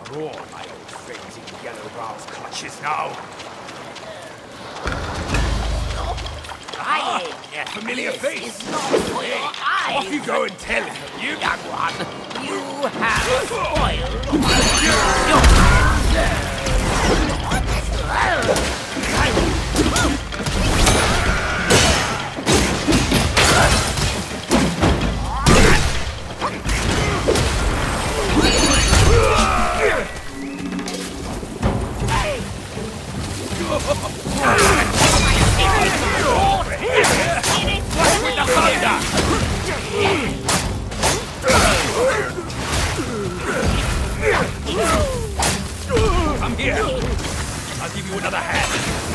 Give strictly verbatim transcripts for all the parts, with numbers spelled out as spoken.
After all, my old friends in Yellowbrow's clutches now. Lying. Ah, familiar This face. is not for your eyes. Off you go and tell him. You young one, you have spoiled your... Come here. I'll give you another hand.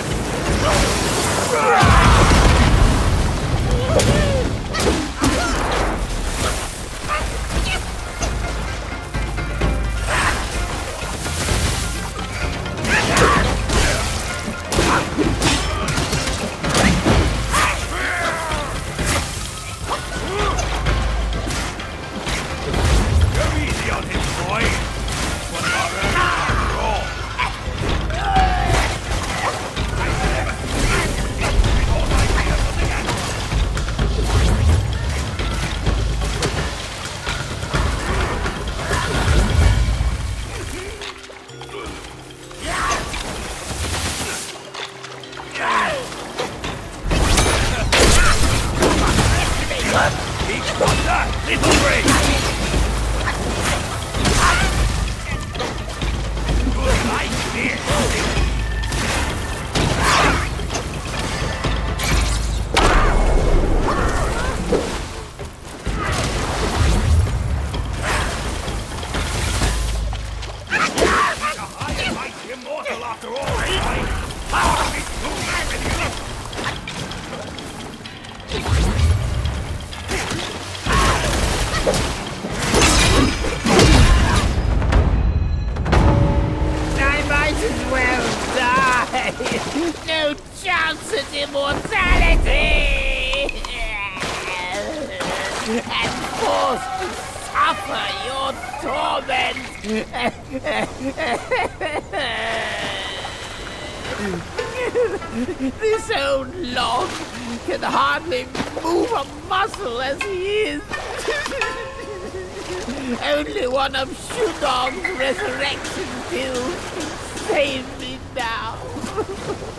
Go easy on him, boy. One of our own after all. Keep on that, little break. Good idea. I might immortal after all, right? Power is too with you. I might as well die. No chance at immortality. And forced to suffer your torment. This old log can hardly move a muscle as he is. Only one of Shudog's resurrection pills can save me now.